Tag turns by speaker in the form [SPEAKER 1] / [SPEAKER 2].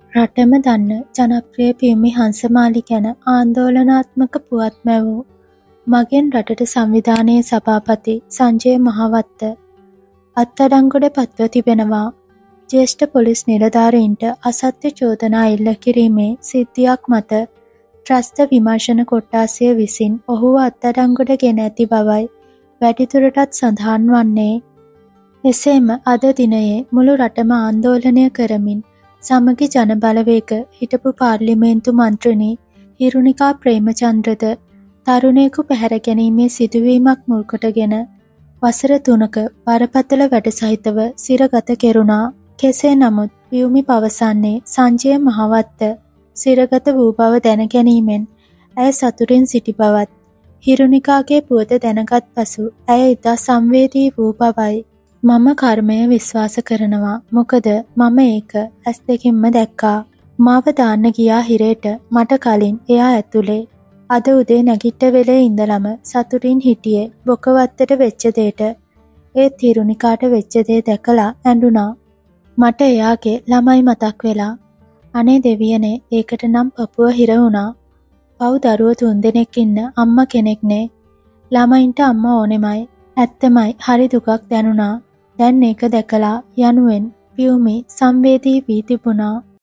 [SPEAKER 1] රටම දන්න ජනප්‍රිය පියුමි hansamali ගැන ආන්දෝලනාත්මක පුවත් මැවූ මගෙන් රටට සංවිධානයේ සභාපති සංජය mahawaththa අත්අඩංගුවට පත්ව තිබෙනවා. ජ්‍යෙෂ්ඨ පොලිස් නිලධාරීන්ට අසත්‍ය චෝදනා එල්ල කිරීමේ සිද්ධියක් මත ත්‍රස්ත විමර්ශන කොට්ටාසය විසින් ඔහුව අත්අඩංගුවට ගෙන ඇති බවයි වැඩිදුරටත් සඳහන් වන්නේ. එසේම අද දිනයේ මුළු රටම ආන්දෝලනය කරමින් සමගි ජන බලවේග හිටපු පාර්ලිමේන්තු මන්ත්‍රිණී හිරුනිකා ප්‍රේමචන්ද්‍රද තරුණයෙකු පැහැර ගැනීමේ සිදුවීමක් මුල් කොටගෙන වසර 3ක බරපතල වැඩ සහිතව සිරගත කෙරුණා. කෙසේ නමුත් පියුමි පවසන්නේ සංජය mahawaththa සිරගත වූ බව දැන ගැනීමෙන් ඇය සතුටින් සිටි බවත් හිරුනිකාගේ පුවත දැනගත් පසු ඇය ඉතා සංවේදී වූ බවයි. මම කර්මය විශ්වාස කරනවා. මොකද මම ඒක ඇස් දෙකින්ම දැක්කා. මාව දාන්න ගියා හිරේට මට කලින් එයා ඇතුලේ. අද උදේ නැගිට්ට වෙලේ ඉඳලම සතුටින් හිටියේ බොකවත්තට වෙච්ච දෙයට. ඒත් හිරුනිකාට වෙච්ච දේ දැකලා ඇඬුණා. මට එයාගේ ළමයි මතක් වෙලා. අනේ දෙවියනේ ඒකට නම් පපුව හිර වුණා. පව් දරුවෝ 3 දෙනෙක් ඉන්න අම්මා කෙනෙක්නේ. ළමයින්ට අම්මා ඕනෙමයි. ඇත්තමයි හරි දුකක් දැනුණා. දැන් ඒක දැකලා යනුවෙන් පියුමි සංවේදී වී තිබුණා.